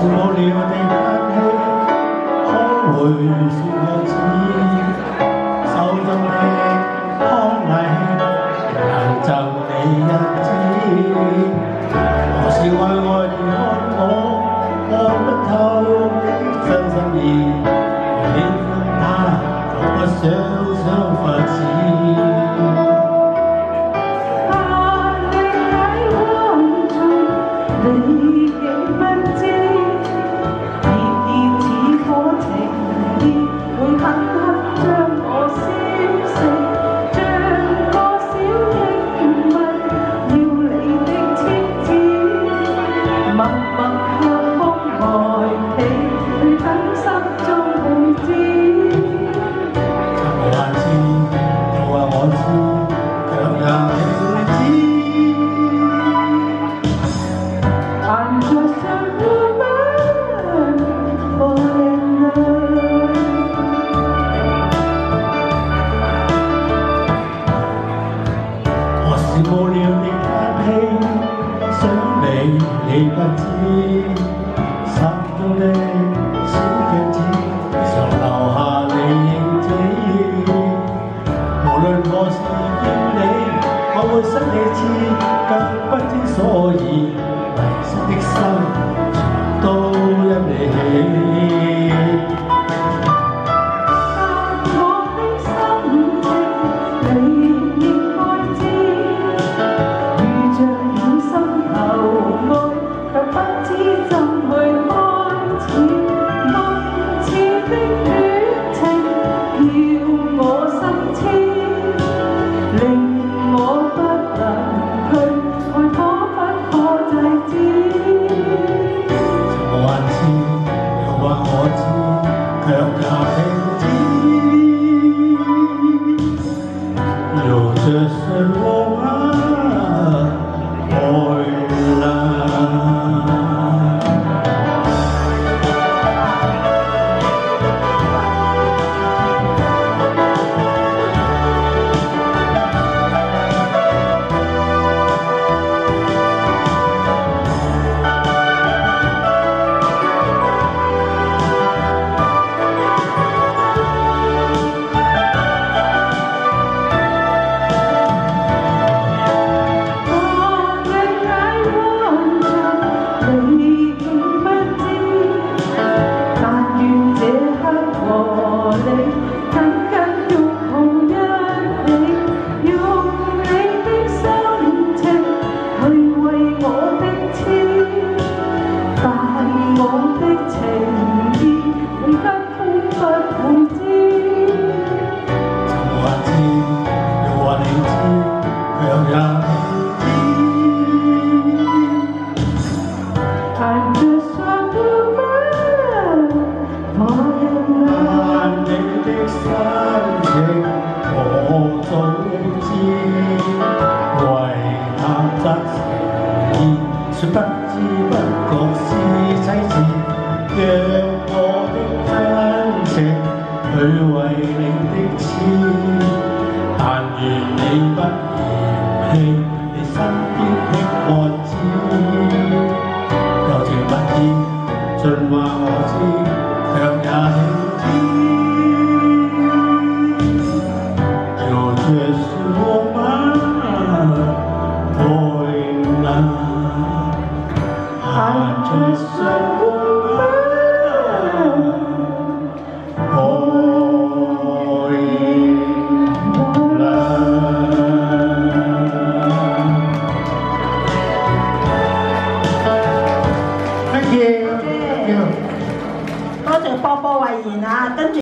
無聊地嘆氣，可會說我知？手中的康禮，難贈你一支。何時愛愛地看我，看不透你真心意，喜歡他就不想發指。無聊地嘆氣，想你不知，心中的小鏡子常留下你影子。無論何時見你，我會失理智，更不知所以，迷失的心都因你起。卻也停止，有着什麼愛了？說不知不覺是妻子，讓我的真情去為你的痴，但願你不嫌棄你身邊的愛子，柔情蜜意盡話我知，卻也停止，有着什麼愛了？還着什麼愛了 ？Thank you，多謝波波慧賢啊，跟住。